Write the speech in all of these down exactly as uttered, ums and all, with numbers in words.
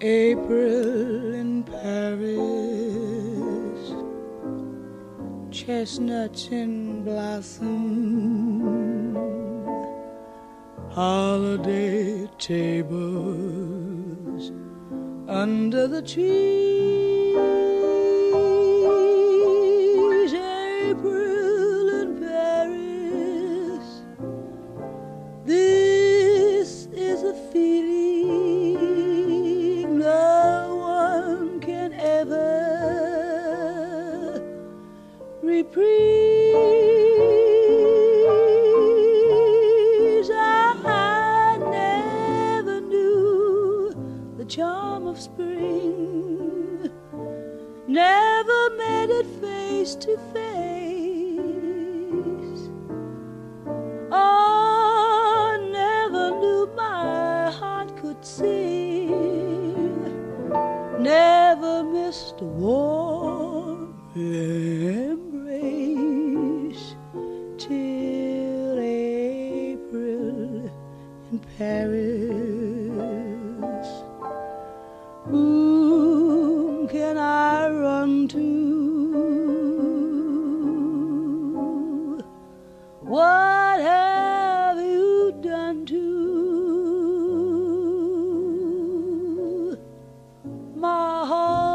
April in Paris, chestnuts in blossom, holiday tables under the trees. April in Paris, this is a feeling no one can ever reprise. I never knew the charm of spring, never met it face to face. Oh, never knew my heart could sing, never missed a warm embrace till April in Paris. Whom can I run to? What have you done to my heart?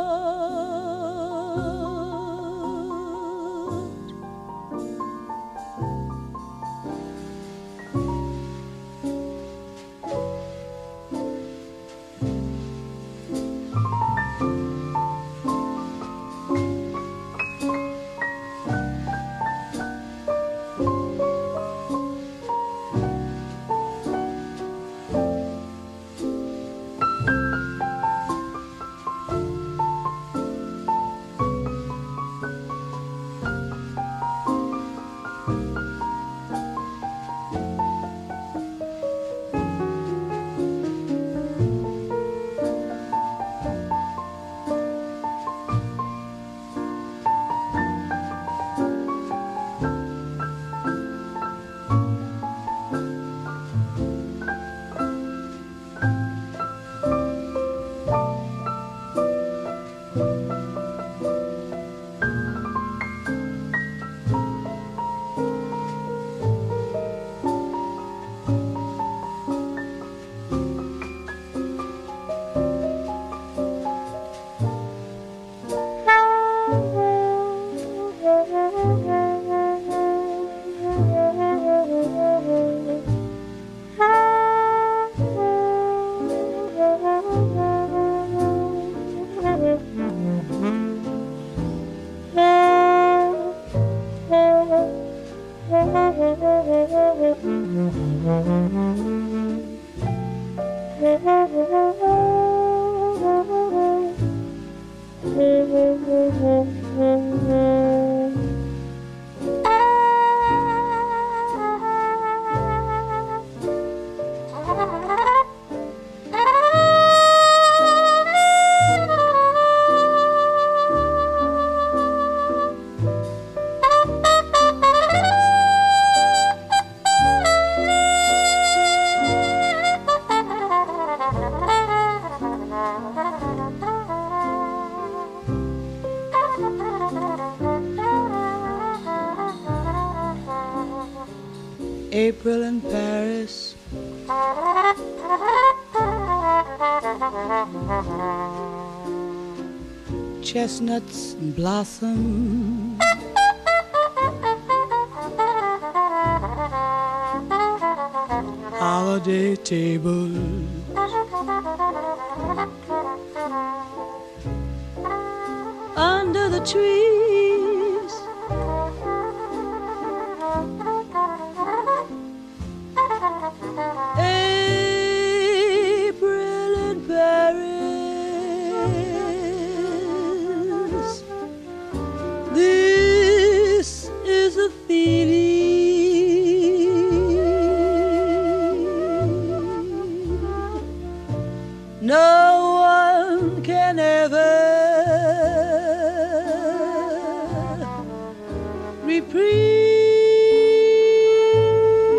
April in Paris, chestnuts in blossom, holiday tables under the trees. April in Paris, this is a feeling no one can ever reprise.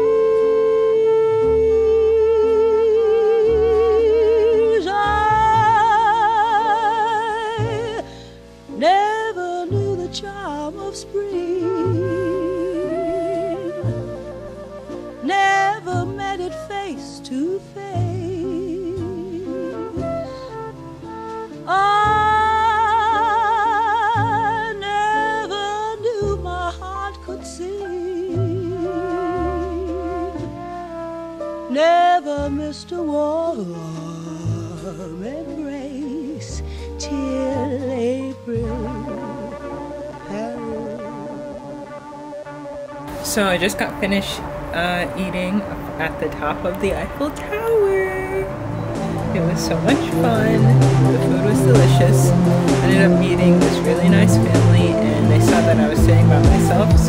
I never missed a warm embrace till April. So I just got finished uh, eating at the top of the Eiffel Tower. It was so much fun. The food was delicious. I ended up meeting this really nice family, and they saw that I was sitting by myself,